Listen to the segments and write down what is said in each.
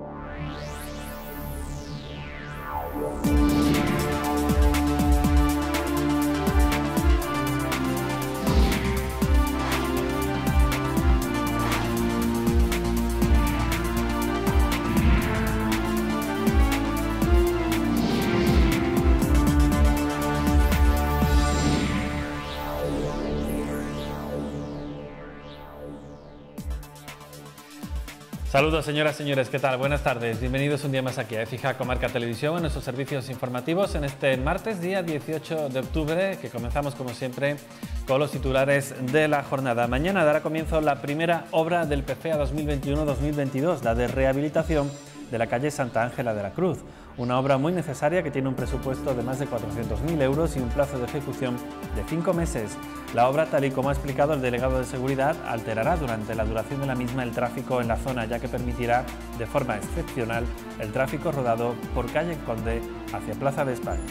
Saludos señoras y señores, ¿qué tal? Buenas tardes, bienvenidos un día más aquí a Écija Comarca Televisión en nuestros servicios informativos en este martes, día 18 de octubre, que comenzamos como siempre con los titulares de la jornada. Mañana dará comienzo la primera obra del PFEA 2021-2022, la de rehabilitación de la calle Santa Ángela de la Cruz, una obra muy necesaria que tiene un presupuesto de más de 400.000 euros y un plazo de ejecución de 5 meses. La obra, tal y como ha explicado el delegado de Seguridad, alterará durante la duración de la misma el tráfico en la zona, ya que permitirá de forma excepcional el tráfico rodado por calle Conde hacia Plaza de España.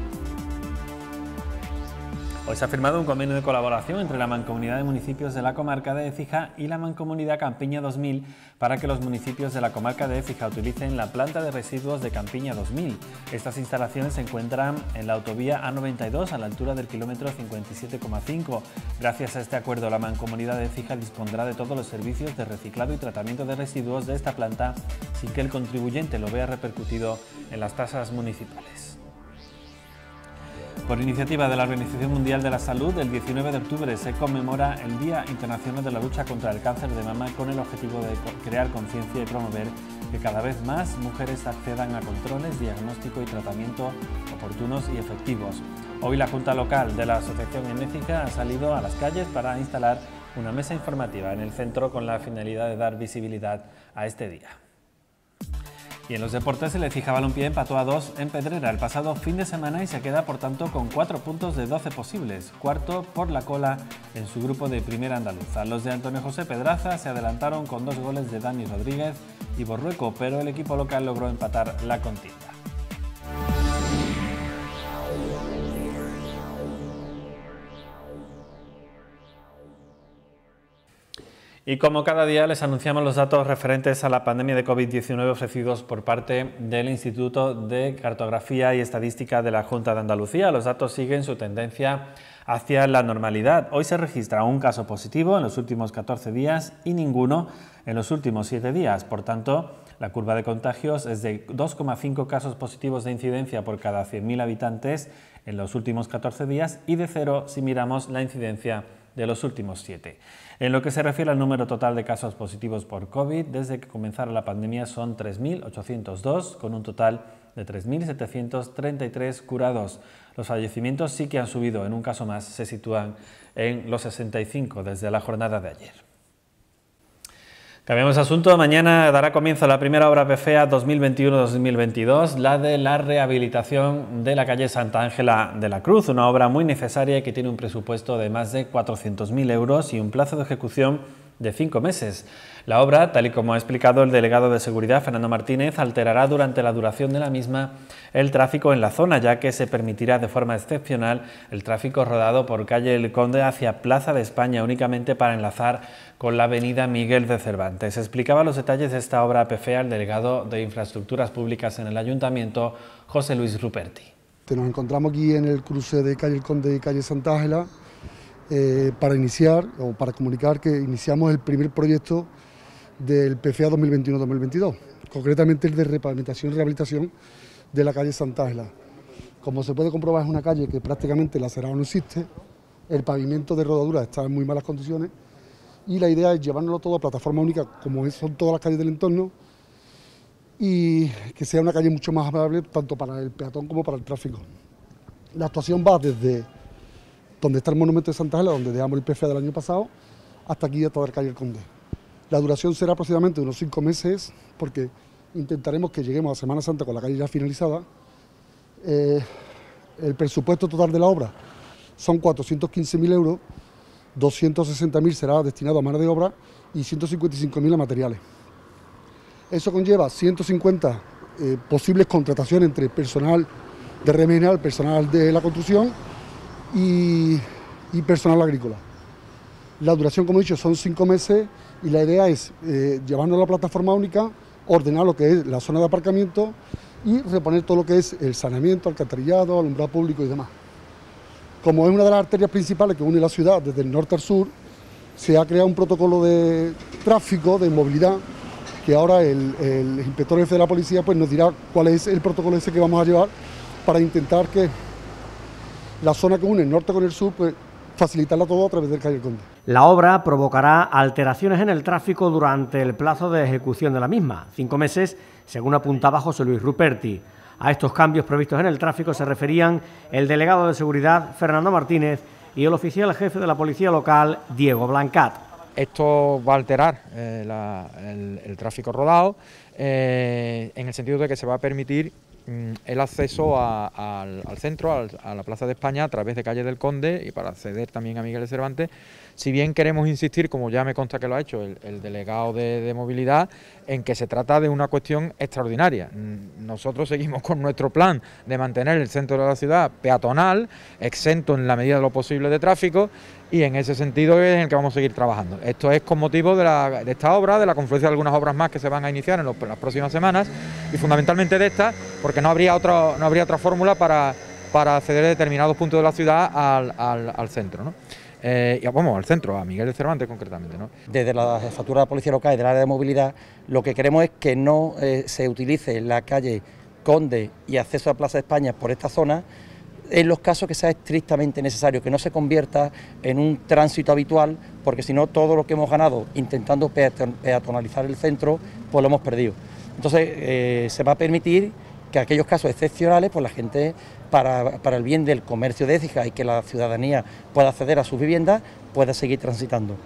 Hoy se ha firmado un convenio de colaboración entre la Mancomunidad de Municipios de la Comarca de Écija y la Mancomunidad Campiña 2000 para que los municipios de la Comarca de Écija utilicen la planta de residuos de Campiña 2000. Estas instalaciones se encuentran en la autovía A92 a la altura del kilómetro 57,5. Gracias a este acuerdo, la Mancomunidad de Écija dispondrá de todos los servicios de reciclado y tratamiento de residuos de esta planta sin que el contribuyente lo vea repercutido en las tasas municipales. Por iniciativa de la Organización Mundial de la Salud, el 19 de octubre se conmemora el Día Internacional de la Lucha contra el Cáncer de Mama con el objetivo de crear conciencia y promover que cada vez más mujeres accedan a controles, diagnóstico y tratamiento oportunos y efectivos. Hoy la Junta Local de la Asociación en Écija ha salido a las calles para instalar una mesa informativa en el centro con la finalidad de dar visibilidad a este día. Y en los deportes, el Écija Balompié empató a 2 en Pedrera el pasado fin de semana y se queda por tanto con 4 puntos de 12 posibles, cuarto por la cola en su grupo de Primera Andaluza. Los de Antonio José Pedraza se adelantaron con 2 goles de Dani Rodríguez y Borrueco, pero el equipo local logró empatar la contienda. Y como cada día les anunciamos los datos referentes a la pandemia de COVID-19 ofrecidos por parte del Instituto de Cartografía y Estadística de la Junta de Andalucía. Los datos siguen su tendencia hacia la normalidad. Hoy se registra un caso positivo en los últimos 14 días y ninguno en los últimos 7 días. Por tanto, la curva de contagios es de 2,5 casos positivos de incidencia por cada 100.000 habitantes en los últimos 14 días y de 0 si miramos la incidencia de los últimos 7. En lo que se refiere al número total de casos positivos por COVID, desde que comenzara la pandemia son 3.802, con un total de 3.733 curados. Los fallecimientos sí que han subido, en un caso más se sitúan en los 65 desde la jornada de ayer. Cambiamos de asunto. Mañana dará comienzo la primera obra PFEA 2021-2022, la de la rehabilitación de la calle Santa Ángela de la Cruz, una obra muy necesaria que tiene un presupuesto de más de 400.000 euros y un plazo de ejecución de 5 meses. La obra, tal y como ha explicado el delegado de Seguridad, Fernando Martínez, alterará durante la duración de la misma el tráfico en la zona, ya que se permitirá de forma excepcional el tráfico rodado por calle El Conde hacia Plaza de España, únicamente para enlazar con la avenida Miguel de Cervantes. Explicaba los detalles de esta obra PFEA el delegado de Infraestructuras Públicas en el Ayuntamiento, José Luis Ruperti. Nos encontramos aquí en el cruce de calle El Conde y calle Santa Ángela para iniciar o para comunicar que iniciamos el primer proyecto del PFEA 2021-2022, concretamente el de repavimentación y rehabilitación de la calle Santa Ángela. Como se puede comprobar, es una calle que prácticamente el acerado no existe, el pavimento de rodadura está en muy malas condiciones y la idea es llevárnoslo todo a plataforma única, como son todas las calles del entorno, y que sea una calle mucho más amable tanto para el peatón como para el tráfico. La actuación va desde donde está el monumento de Santa Ángela, donde dejamos el PFEA del año pasado, hasta aquí, hasta la calle El Conde. La duración será aproximadamente unos 5 meses, porque intentaremos que lleguemos a Semana Santa con la calle ya finalizada. El presupuesto total de la obra son 415.000 euros, 260.000 será destinado a mano de obra y 155.000 a materiales. Eso conlleva 150 posibles contrataciones entre personal de Remenal, personal de la construcción y personal agrícola. La duración, como he dicho, son 5 meses y la idea es llevarnos a la plataforma única ordenar lo que es la zona de aparcamiento y reponer todo lo que es el saneamiento, alcantarillado, alumbrado público y demás. Como es una de las arterias principales que une la ciudad desde el norte al sur, se ha creado un protocolo de tráfico, de movilidad, que ahora el inspector jefe de la policía pues nos dirá cuál es el protocolo ese que vamos a llevar para intentar que la zona que une el norte con el sur, pues facilitarla todo a través del Calle El Conde. La obra provocará alteraciones en el tráfico durante el plazo de ejecución de la misma, 5 meses, según apuntaba José Luis Ruperti. A estos cambios previstos en el tráfico se referían el delegado de seguridad, Fernando Martínez, y el oficial jefe de la policía local, Diego Blancat. Esto va a alterar el tráfico rodado en el sentido de que se va a permitir el acceso al centro, a la Plaza de España, a través de Calle del Conde y para acceder también a Miguel de Cervantes. Si bien queremos insistir, como ya me consta que lo ha hecho el delegado de movilidad, en que se trata de una cuestión extraordinaria. Nosotros seguimos con nuestro plan de mantener el centro de la ciudad peatonal, exento en la medida de lo posible de tráfico, y en ese sentido es en el que vamos a seguir trabajando. Esto es con motivo de esta obra, de la confluencia de algunas obras más que se van a iniciar en las próximas semanas, y fundamentalmente de esta, porque no habría otra fórmula para acceder a determinados puntos de la ciudad al centro, ¿no? Vamos, al centro, a Miguel de Cervantes concretamente, ¿no? Desde la jefatura de la Policía Local y del área de movilidad, lo que queremos es que no se utilice la calle Conde y acceso a Plaza de España por esta zona en los casos que sea estrictamente necesario, que no se convierta en un tránsito habitual, porque si no todo lo que hemos ganado intentando peatonalizar el centro, pues lo hemos perdido. Entonces se va a permitir que aquellos casos excepcionales, pues la gente, para el bien del comercio de Écija y que la ciudadanía pueda acceder a sus viviendas, pueda seguir transitando.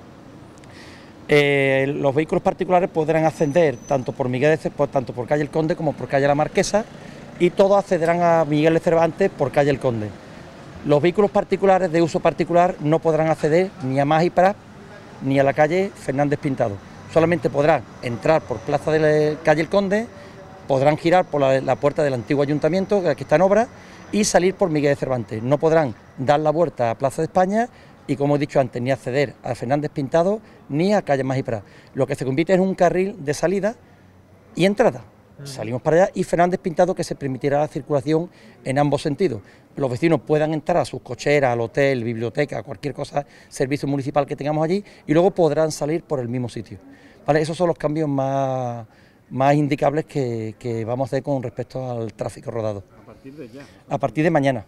Los vehículos particulares podrán ascender tanto por tanto por Calle El Conde como por Calle La Marquesa, y todos accederán a Miguel de Cervantes por Calle El Conde. Los vehículos particulares de uso particular no podrán acceder ni a Mas y Prat ni a la calle Fernández Pintado. Solamente podrán entrar por Plaza de Calle El Conde, podrán girar por la puerta del antiguo ayuntamiento, que está en obra, y salir por Miguel de Cervantes. No podrán dar la vuelta a Plaza de España y, como he dicho antes, ni acceder a Fernández Pintado ni a calle Mas y Prat. Lo que se convierte en un carril de salida y entrada. Salimos para allá y Fernández Pintado, que se permitirá la circulación en ambos sentidos. Los vecinos puedan entrar a sus cocheras, al hotel, biblioteca, cualquier cosa, servicio municipal que tengamos allí, y luego podrán salir por el mismo sitio. ¿Vale? Esos son los cambios más indicables que vamos a hacer con respecto al tráfico rodado. ¿A partir de ya? A partir de mañana.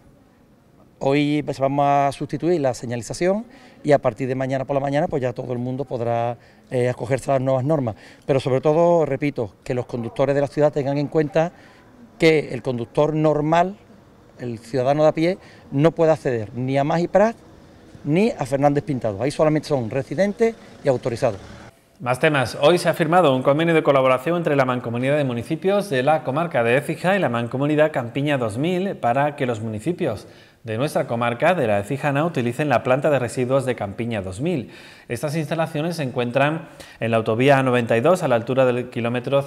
Hoy pues, vamos a sustituir la señalización y a partir de mañana por la mañana pues ya todo el mundo podrá acogerse a las nuevas normas. Pero sobre todo, repito, que los conductores de la ciudad tengan en cuenta que el conductor normal, el ciudadano de a pie, no puede acceder ni a Mas y Prat ni a Fernández Pintado. Ahí solamente son residentes y autorizados. Más temas. Hoy se ha firmado un convenio de colaboración entre la Mancomunidad de Municipios de la comarca de Écija y la Mancomunidad Campiña 2000 para que los municipios de nuestra comarca de la Écijana utilicen la planta de residuos de Campiña 2000. Estas instalaciones se encuentran en la autovía 92 a la altura del kilómetro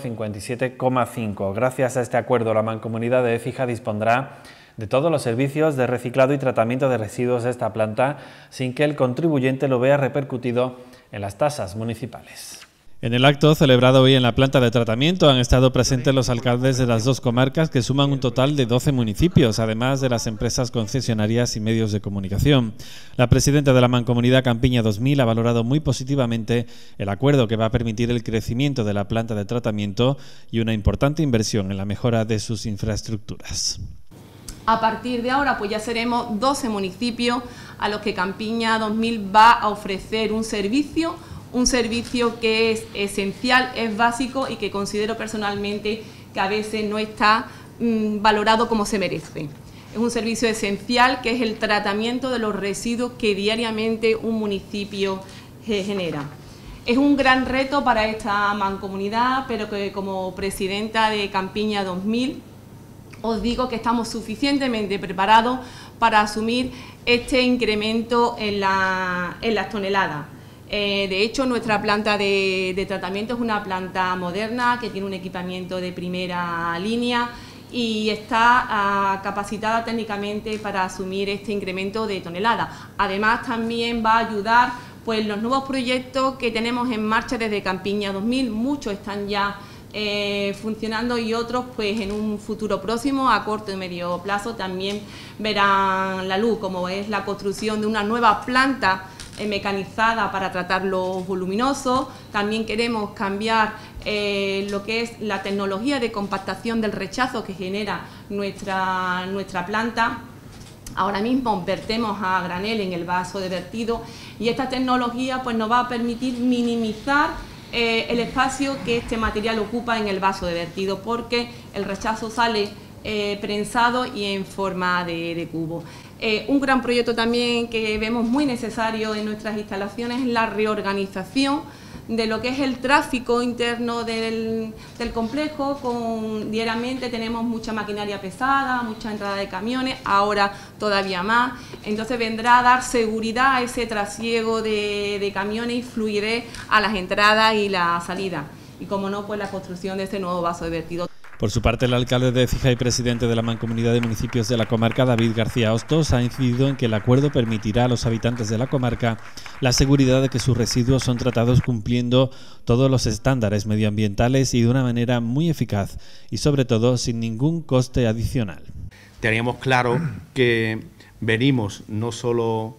57,5. Gracias a este acuerdo, la Mancomunidad de Écija dispondrá de todos los servicios de reciclado y tratamiento de residuos de esta planta sin que el contribuyente lo vea repercutido en las tasas municipales. En el acto celebrado hoy en la planta de tratamiento han estado presentes los alcaldes de las dos comarcas, que suman un total de 12 municipios, además de las empresas concesionarias y medios de comunicación. La presidenta de la Mancomunidad Campiña 2000 ha valorado muy positivamente el acuerdo que va a permitir el crecimiento de la planta de tratamiento y una importante inversión en la mejora de sus infraestructuras. A partir de ahora pues ya seremos 12 municipios a los que Campiña 2000 va a ofrecer un servicio que es esencial, es básico y que considero personalmente que a veces no está valorado como se merece. Es un servicio esencial que es el tratamiento de los residuos que diariamente un municipio genera. Es un gran reto para esta mancomunidad, pero que como presidenta de Campiña 2000 os digo que estamos suficientemente preparados para asumir este incremento en las toneladas. De hecho, nuestra planta de tratamiento es una planta moderna que tiene un equipamiento de primera línea y está capacitada técnicamente para asumir este incremento de toneladas. Además, también va a ayudar pues, los nuevos proyectos que tenemos en marcha desde Campiña 2000. Muchos están ya funcionando, y otros pues en un futuro próximo, a corto y medio plazo, también verán la luz, como es la construcción de una nueva planta mecanizada para tratar los voluminosos. También queremos cambiar lo que es la tecnología de compactación del rechazo que genera nuestra planta. Ahora mismo vertemos a granel en el vaso de vertido, y esta tecnología pues nos va a permitir minimizar el espacio que este material ocupa en el vaso de vertido, porque el rechazo sale prensado y en forma de cubo. Un gran proyecto también que vemos muy necesario en nuestras instalaciones es la reorganización de lo que es el tráfico interno del complejo. Diariamente tenemos mucha maquinaria pesada, mucha entrada de camiones, ahora todavía más. Entonces vendrá a dar seguridad a ese trasiego de camiones y fluidez a las entradas y la salida. Y como no, pues la construcción de este nuevo vaso de vertido. Por su parte, el alcalde de Écija y presidente de la Mancomunidad de Municipios de la comarca, David García Hostos, ha incidido en que el acuerdo permitirá a los habitantes de la comarca la seguridad de que sus residuos son tratados cumpliendo todos los estándares medioambientales y de una manera muy eficaz y, sobre todo, sin ningún coste adicional. Teníamos claro que venimos no solo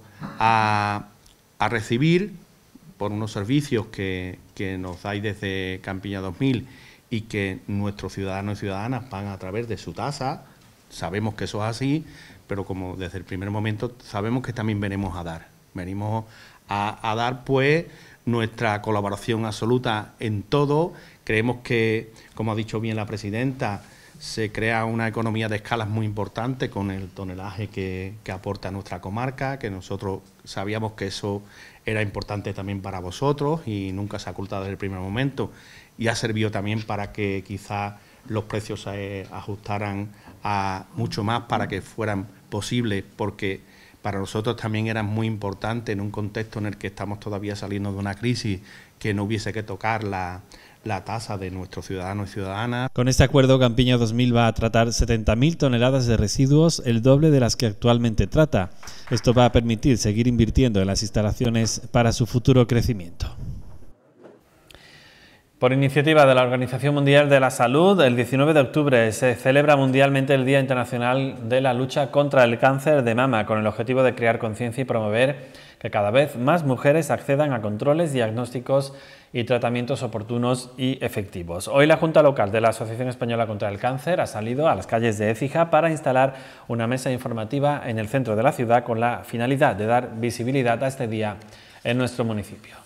a recibir por unos servicios que nos dais desde Campiña 2000 y que nuestros ciudadanos y ciudadanas pagan a través de su tasa. Sabemos que eso es así, pero como desde el primer momento sabemos que también venimos a dar. Venimos a dar pues nuestra colaboración absoluta en todo. Creemos que, como ha dicho bien la presidenta, se crea una economía de escalas muy importante con el tonelaje que aporta nuestra comarca, que nosotros sabíamos que eso era importante también para vosotros y nunca se ha ocultado desde el primer momento, y ha servido también para que quizá los precios se ajustaran a mucho más para que fueran posibles, porque para nosotros también era muy importante en un contexto en el que estamos todavía saliendo de una crisis que no hubiese que tocar la tasa de nuestros ciudadanos y ciudadanas. Con este acuerdo, Campiña 2000 va a tratar 70.000 toneladas de residuos, el doble de las que actualmente trata. Esto va a permitir seguir invirtiendo en las instalaciones para su futuro crecimiento. Por iniciativa de la Organización Mundial de la Salud, el 19 de octubre se celebra mundialmente el Día Internacional de la Lucha contra el Cáncer de Mama, con el objetivo de crear conciencia y promover que cada vez más mujeres accedan a controles, diagnósticos y tratamientos oportunos y efectivos. Hoy la Junta Local de la Asociación Española contra el Cáncer ha salido a las calles de Écija para instalar una mesa informativa en el centro de la ciudad con la finalidad de dar visibilidad a este día en nuestro municipio.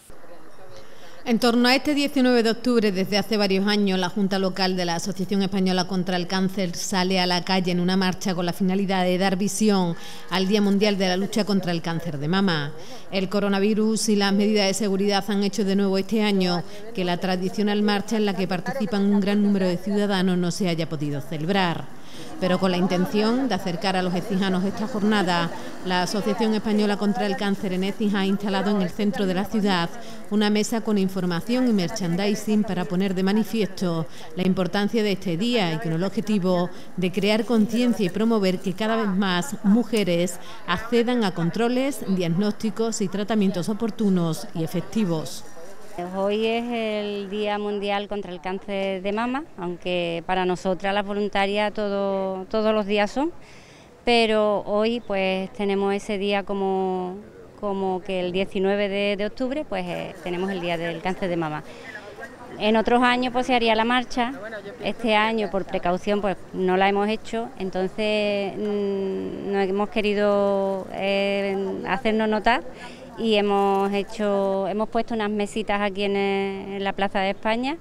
En torno a este 19 de octubre, desde hace varios años, la Junta Local de la Asociación Española contra el Cáncer sale a la calle en una marcha con la finalidad de dar visión al Día Mundial de la Lucha contra el Cáncer de Mama. El coronavirus y las medidas de seguridad han hecho de nuevo este año que la tradicional marcha en la que participan un gran número de ciudadanos no se haya podido celebrar. Pero con la intención de acercar a los écijanos esta jornada, la Asociación Española contra el Cáncer en Écija ha instalado en el centro de la ciudad una mesa con información y merchandising para poner de manifiesto la importancia de este día y con el objetivo de crear conciencia y promover que cada vez más mujeres accedan a controles, diagnósticos y tratamientos oportunos y efectivos. Hoy es el Día Mundial contra el Cáncer de Mama, aunque para nosotras las voluntarias todos los días son, pero hoy pues tenemos ese día como que el 19 de octubre pues tenemos el Día del Cáncer de Mama. En otros años pues se haría la marcha, este año por precaución pues no la hemos hecho, entonces no hemos querido hacernos notar. Y hemos puesto unas mesitas aquí en la Plaza de España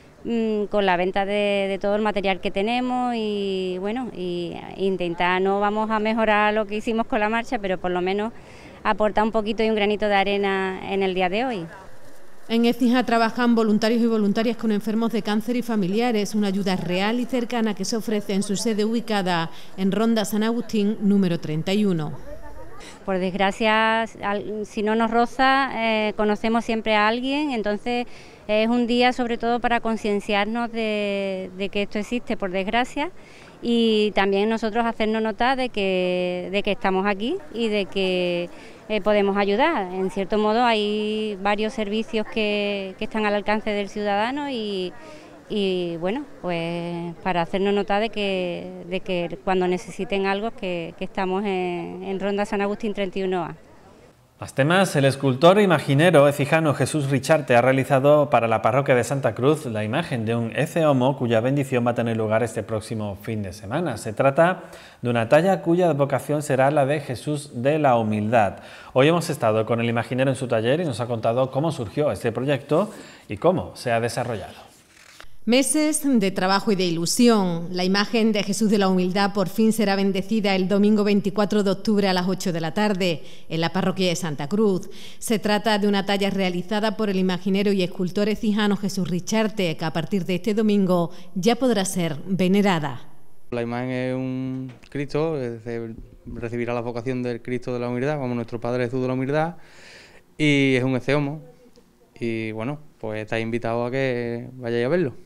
con la venta de todo el material que tenemos y bueno, y intentar, no vamos a mejorar lo que hicimos con la marcha, pero por lo menos aportar un poquito y un granito de arena en el día de hoy. En Écija trabajan voluntarios y voluntarias con enfermos de cáncer y familiares, una ayuda real y cercana que se ofrece en su sede ubicada en Ronda San Agustín, número 31. Por desgracia, si no nos roza, conocemos siempre a alguien, entonces es un día sobre todo para concienciarnos de que esto existe, por desgracia, y también nosotros hacernos notar de que estamos aquí y de que podemos ayudar. En cierto modo hay varios servicios que están al alcance del ciudadano y y bueno, pues para hacernos nota de que cuando necesiten algo que estamos en Ronda San Agustín 31A. Más temas. El escultor imaginero ecijano Jesús Richarte ha realizado para la parroquia de Santa Cruz la imagen de un Ecce Homo cuya bendición va a tener lugar este próximo fin de semana. Se trata de una talla cuya advocación será la de Jesús de la Humildad. Hoy hemos estado con el imaginero en su taller y nos ha contado cómo surgió este proyecto y cómo se ha desarrollado. Meses de trabajo y de ilusión. La imagen de Jesús de la Humildad por fin será bendecida el domingo 24 de octubre a las 8 de la tarde en la parroquia de Santa Cruz. Se trata de una talla realizada por el imaginero y escultor ecijano Jesús Richarte, que a partir de este domingo ya podrá ser venerada. La imagen es un Cristo, recibirá la vocación del Cristo de la Humildad, como nuestro Padre Jesús de la Humildad, y es un Ecce Homo. Y bueno, pues estáis invitados a que vayáis a verlo.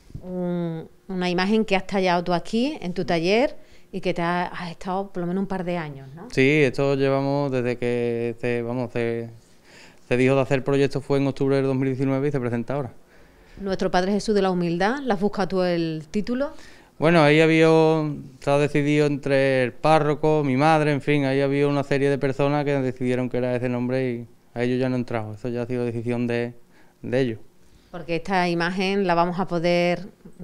Una imagen que has tallado tú aquí, en tu taller, y que has estado por lo menos un par de años, ¿no? Sí, esto llevamos desde que se dijo de hacer el proyecto, fue en octubre del 2019 y se presenta ahora. Nuestro Padre Jesús de la Humildad, ¿le has buscado tú el título? Bueno, ahí estaba decidido entre el párroco, mi madre, en fin, ahí había una serie de personas que decidieron que era ese nombre y a ellos ya no he entrado, eso ya ha sido decisión de ellos. Porque esta imagen la vamos a poder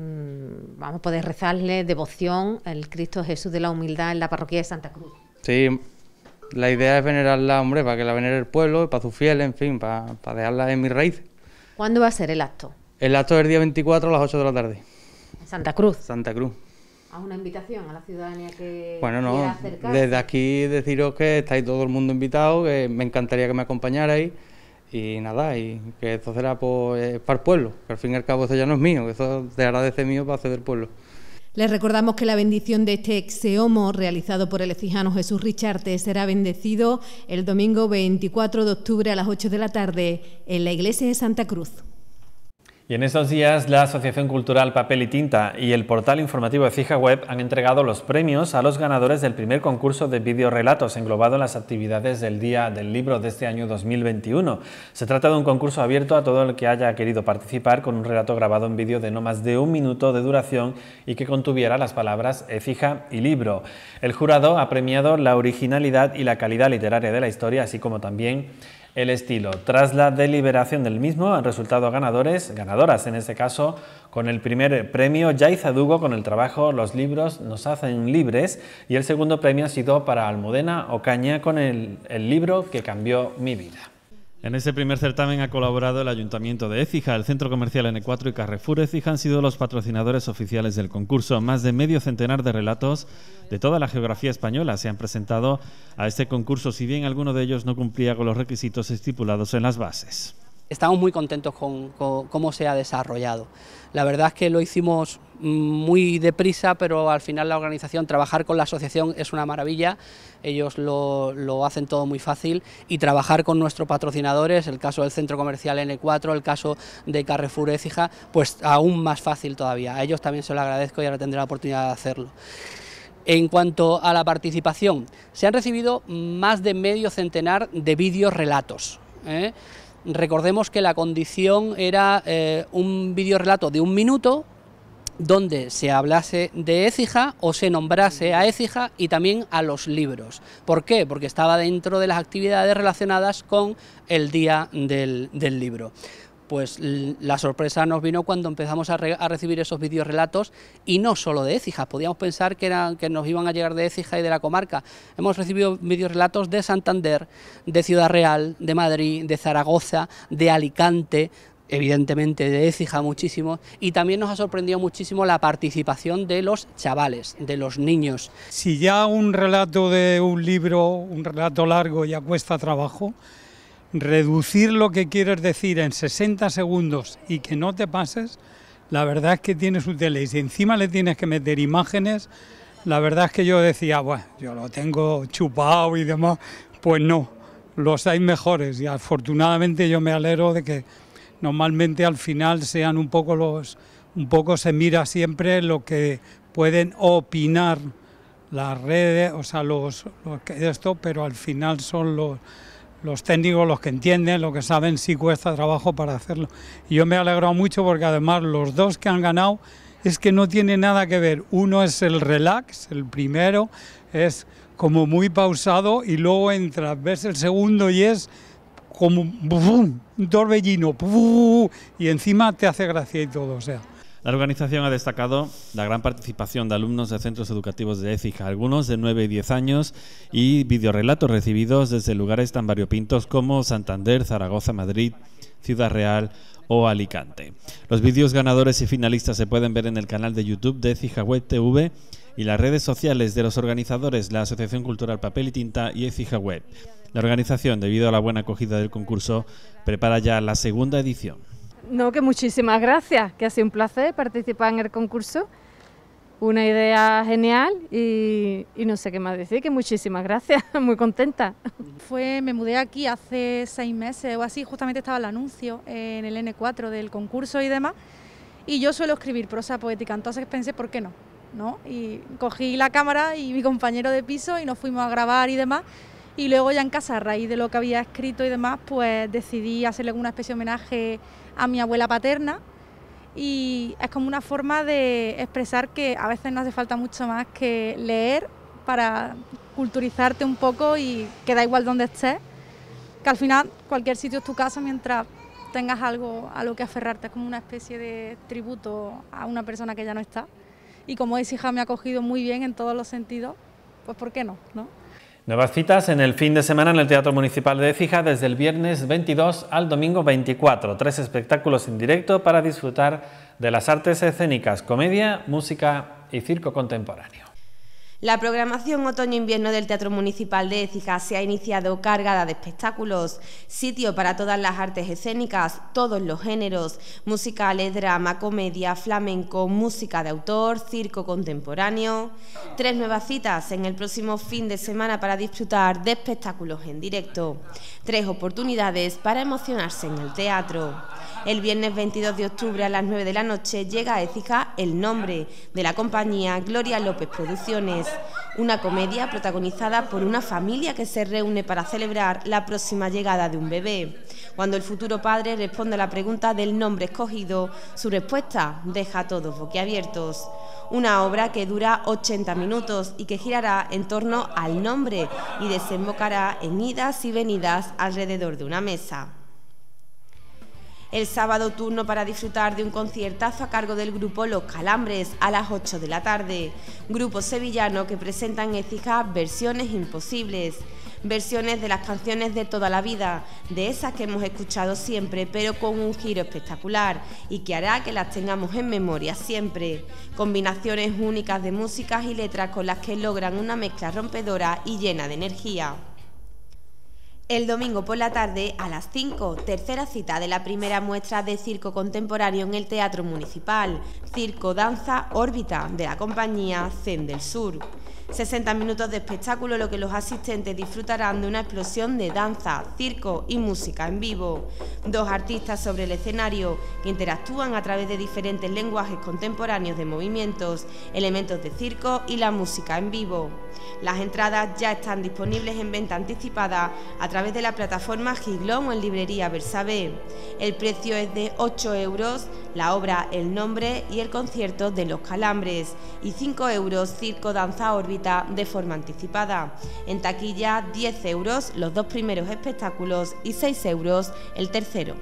rezarle devoción al Cristo Jesús de la Humildad en la parroquia de Santa Cruz. Sí, la idea es venerarla, hombre, para que la venere el pueblo, para sus fieles, en fin, para dejarla en mis raíces. ¿Cuándo va a ser el acto? El acto es el día 24 a las 8 de la tarde. ¿Santa Cruz? Santa Cruz. ¿Haz una invitación a la ciudadanía que bueno, no, quiera acercarse? Desde aquí deciros que estáis todo el mundo invitado, que me encantaría que me acompañarais. Y nada, y que esto será pues, para el pueblo, que al fin y al cabo eso ya no es mío, que eso dejará de ser mío para ser del pueblo. Les recordamos que la bendición de este Ecce Homo realizado por el ecijano Jesús Richarte será bendecido el domingo 24 de octubre a las 8 de la tarde en la iglesia de Santa Cruz. Y en estos días la Asociación Cultural Papel y Tinta y el portal informativo Ecija Web han entregado los premios a los ganadores del primer concurso de videorelatos englobado en las actividades del Día del Libro de este año 2021. Se trata de un concurso abierto a todo el que haya querido participar con un relato grabado en vídeo de no más de 1 minuto de duración y que contuviera las palabras Ecija y libro. El jurado ha premiado la originalidad y la calidad literaria de la historia, así como también el estilo. Tras la deliberación del mismo han resultado ganadoras en este caso, con el primer premio Yaiza Dugo con el trabajo Los libros nos hacen libres y el segundo premio ha sido para Almudena Ocaña con el libro que cambió mi vida. En este primer certamen ha colaborado el Ayuntamiento de Écija, el Centro Comercial N4 y Carrefour Écija han sido los patrocinadores oficiales del concurso. Más de medio centenar de relatos de toda la geografía española se han presentado a este concurso, si bien alguno de ellos no cumplía con los requisitos estipulados en las bases. Estamos muy contentos con cómo se ha desarrollado. La verdad es que lo hicimos muy deprisa, pero al final la organización, trabajar con la asociación es una maravilla, ellos lo hacen todo muy fácil y trabajar con nuestros patrocinadores, el caso del Centro Comercial N4, el caso de Carrefour Écija, pues aún más fácil todavía. A ellos también se lo agradezco y ahora tendré la oportunidad de hacerlo. En cuanto a la participación, se han recibido más de medio centenar de videorelatos, Recordemos que la condición era un videorelato de 1 minuto donde se hablase de Écija o se nombrase a Écija y también a los libros. ¿Por qué? Porque estaba dentro de las actividades relacionadas con el Día del Libro. Pues la sorpresa nos vino cuando empezamos a recibir esos videorelatos y no solo de Écija, podíamos pensar que nos iban a llegar de Écija y de la comarca. Hemos recibido videorelatos de Santander, de Ciudad Real, de Madrid, de Zaragoza, de Alicante, evidentemente de Écija muchísimo, y también nos ha sorprendido muchísimo la participación de los chavales, de los niños. Si ya un relato de un libro, un relato largo ya cuesta trabajo, reducir lo que quieres decir en 60 segundos y que no te pases, la verdad es que tiene su tele. Y si encima le tienes que meter imágenes, la verdad es que yo decía, bueno, yo lo tengo chupado y demás, pues no, los hay mejores y afortunadamente yo me alegro de que normalmente al final sean un poco se mira siempre lo que pueden opinar las redes, o sea, los que esto, pero al final son los técnicos, los que entienden, los que saben, sí cuesta trabajo para hacerlo. Y yo me he alegrado mucho porque además los dos que han ganado es que no tiene nada que ver. Uno es el relax, el primero es como muy pausado y luego entras, ves el segundo y es como un torbellino y encima te hace gracia y todo, o sea. La organización ha destacado la gran participación de alumnos de centros educativos de Écija, algunos de 9 y 10 años, y videorelatos recibidos desde lugares tan variopintos como Santander, Zaragoza, Madrid, Ciudad Real o Alicante. Los vídeos ganadores y finalistas se pueden ver en el canal de YouTube de Écija Web TV y las redes sociales de los organizadores, la Asociación Cultural Papel y Tinta y Écija Web. La organización, debido a la buena acogida del concurso, prepara ya la segunda edición. No, que muchísimas gracias, que ha sido un placer participar en el concurso, una idea genial y no sé qué más decir, que muchísimas gracias, muy contenta. Me mudé aquí hace 6 meses o así, justamente estaba el anuncio en el N4 del concurso y demás, y yo suelo escribir prosa poética, entonces pensé, ¿por qué no? Y cogí la cámara y mi compañero de piso y nos fuimos a grabar y demás. Y luego ya en casa, a raíz de lo que había escrito y demás, pues decidí hacerle una especie de homenaje a mi abuela paterna y es como una forma de expresar que a veces no hace falta mucho más que leer para culturizarte un poco y que da igual donde estés, que al final cualquier sitio es tu casa mientras tengas algo a lo que aferrarte, es como una especie de tributo a una persona que ya no está y como Écija me ha acogido muy bien en todos los sentidos, pues ¿por qué no? Nuevas citas en el fin de semana en el Teatro Municipal de Écija desde el viernes 22 al domingo 24. 3 espectáculos en directo para disfrutar de las artes escénicas, comedia, música y circo contemporáneo. La programación otoño-invierno del Teatro Municipal de Écija se ha iniciado cargada de espectáculos, sitio para todas las artes escénicas, todos los géneros, musicales, drama, comedia, flamenco, música de autor, circo contemporáneo. 3 nuevas citas en el próximo fin de semana para disfrutar de espectáculos en directo. 3 oportunidades para emocionarse en el teatro. El viernes 22 de octubre a las 9 de la noche llega a Écija El Nombre, de la compañía Gloria López Producciones, una comedia protagonizada por una familia que se reúne para celebrar la próxima llegada de un bebé. Cuando el futuro padre responde a la pregunta del nombre escogido, su respuesta deja a todos boquiabiertos. Una obra que dura 80 minutos y que girará en torno al nombre y desembocará en idas y venidas alrededor de una mesa. El sábado turno para disfrutar de un conciertazo a cargo del grupo Los Calambres a las 8 de la tarde. Grupo sevillano que presenta en Écija Versiones Imposibles. Versiones de las canciones de toda la vida, de esas que hemos escuchado siempre, pero con un giro espectacular y que hará que las tengamos en memoria siempre. Combinaciones únicas de músicas y letras con las que logran una mezcla rompedora y llena de energía. El domingo por la tarde, a las 5, tercera cita de la primera muestra de circo contemporáneo en el Teatro Municipal, Circo Danza Órbita, de la compañía Zen del Sur. 60 minutos de espectáculo, lo que los asistentes disfrutarán de una explosión de danza, circo y música en vivo. 2 artistas sobre el escenario que interactúan a través de diferentes lenguajes contemporáneos de movimientos, elementos de circo y la música en vivo. Las entradas ya están disponibles en venta anticipada a través de la plataforma Giglón o en librería Bersabé. El precio es de 8 euros, la obra El Nombre y el concierto de Los Calambres, y 5 euros Circo Danza Órbita de forma anticipada. En taquilla 10 euros los 2 primeros espectáculos y 6 euros el tercero.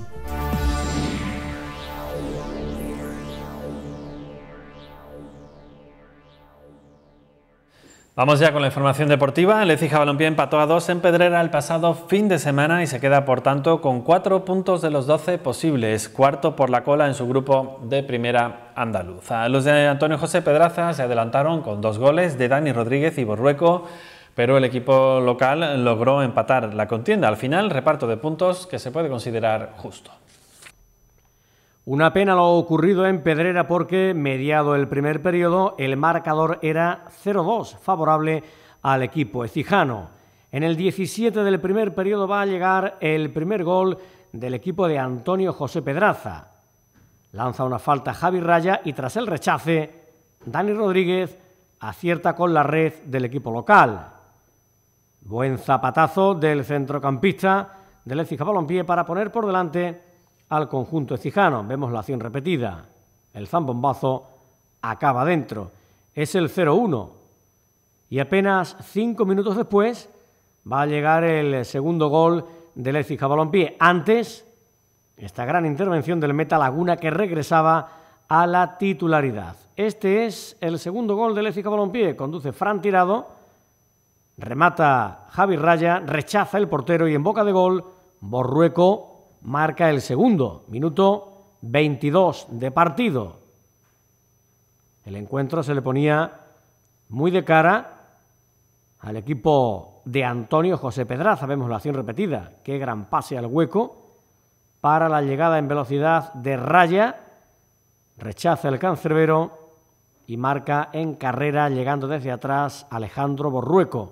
Vamos ya con la información deportiva. El Écija Balompié empató a 2 en Pedrera el pasado fin de semana y se queda, por tanto, con 4 puntos de los 12 posibles, cuarto por la cola en su grupo de primera andaluza. Los de Antonio José Pedraza se adelantaron con 2 goles de Dani Rodríguez y Borrueco, pero el equipo local logró empatar la contienda. Al final, reparto de puntos que se puede considerar justo. Una pena lo ocurrido en Pedrera porque, mediado el primer periodo, el marcador era 0-2, favorable al equipo écijano. En el 17 del primer periodo va a llegar el primer gol del equipo de Antonio José Pedraza. Lanza una falta Javi Raya y tras el rechace, Dani Rodríguez acierta con la red del equipo local. Buen zapatazo del centrocampista del Écija Balompié para poner por delante al conjunto ecijano. Vemos la acción repetida. El zambombazo acaba dentro. Es el 0-1. Y apenas 5 minutos después va a llegar el segundo gol del Écija Balompié. Antes, esta gran intervención del Meta Laguna que regresaba a la titularidad. Este es el segundo gol del Écija Balompié. Conduce Fran Tirado, remata Javi Raya, rechaza el portero y en boca de gol Borrueco marca el segundo. Minuto 22 de partido. El encuentro se le ponía muy de cara al equipo de Antonio José Pedraza. Vemos la acción repetida. Qué gran pase al hueco para la llegada en velocidad de Raya. Rechaza el cancerbero y marca en carrera, llegando desde atrás, Alejandro Borrueco.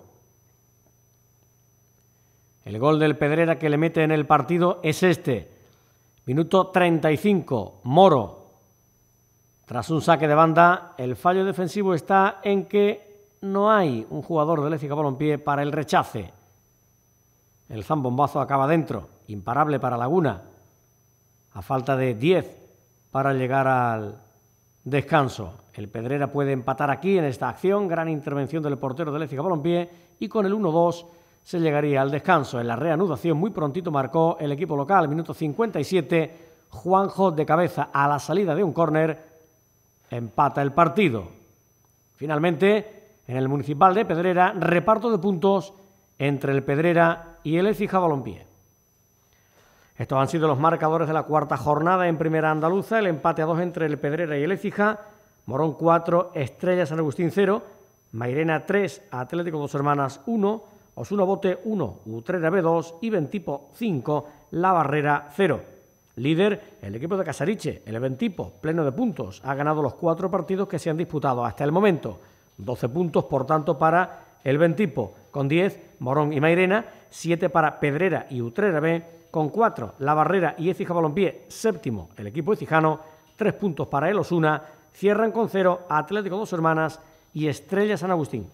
El gol del Pedrera que le mete en el partido es este. Minuto 35, Moro. Tras un saque de banda, el fallo defensivo está en que no hay un jugador del Écija Balompié para el rechace. El zambombazo acaba dentro, imparable para Laguna, a falta de 10 para llegar al descanso. El Pedrera puede empatar aquí en esta acción, gran intervención del portero del Écija Balompié y con el 1-2 se llegaría al descanso. En la reanudación muy prontito marcó el equipo local, minuto 57, Juanjo de cabeza a la salida de un córner, empata el partido. Finalmente, en el Municipal de Pedrera, reparto de puntos entre el Pedrera y el Écija Balompié. Estos han sido los marcadores de la cuarta jornada en Primera Andaluza, el empate a 2 entre el Pedrera y el Écija, Morón 4, Estrella San Agustín 0, Mairena 3, Atlético Dos Hermanas 1, Osuna Bote 1, Utrera B 2 y Ventipo 5, La Barrera 0. Líder, el equipo de Casariche, el Ventipo, pleno de puntos, ha ganado los 4 partidos que se han disputado hasta el momento. 12 puntos, por tanto, para el Ventipo, con 10, Morón y Mairena, 7 para Pedrera y Utrera B, con 4, La Barrera y Écija Balompié, séptimo, el equipo ecijano, 3 puntos para el Osuna, cierran con 0 Atlético Dos Hermanas y Estrella San Agustín.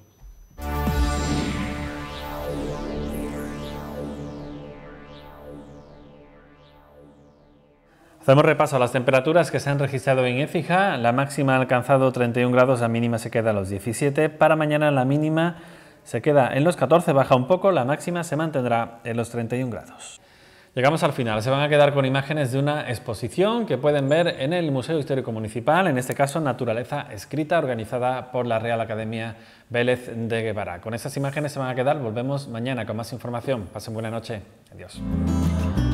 Hacemos repaso a las temperaturas que se han registrado en Écija. La máxima ha alcanzado 31 grados, la mínima se queda a los 17. Para mañana la mínima se queda en los 14, baja un poco, la máxima se mantendrá en los 31 grados. Llegamos al final, se van a quedar con imágenes de una exposición que pueden ver en el Museo Histórico Municipal, en este caso Naturaleza Escrita, organizada por la Real Academia Vélez de Guevara. Con estas imágenes se van a quedar, volvemos mañana con más información. Pasen buena noche, adiós.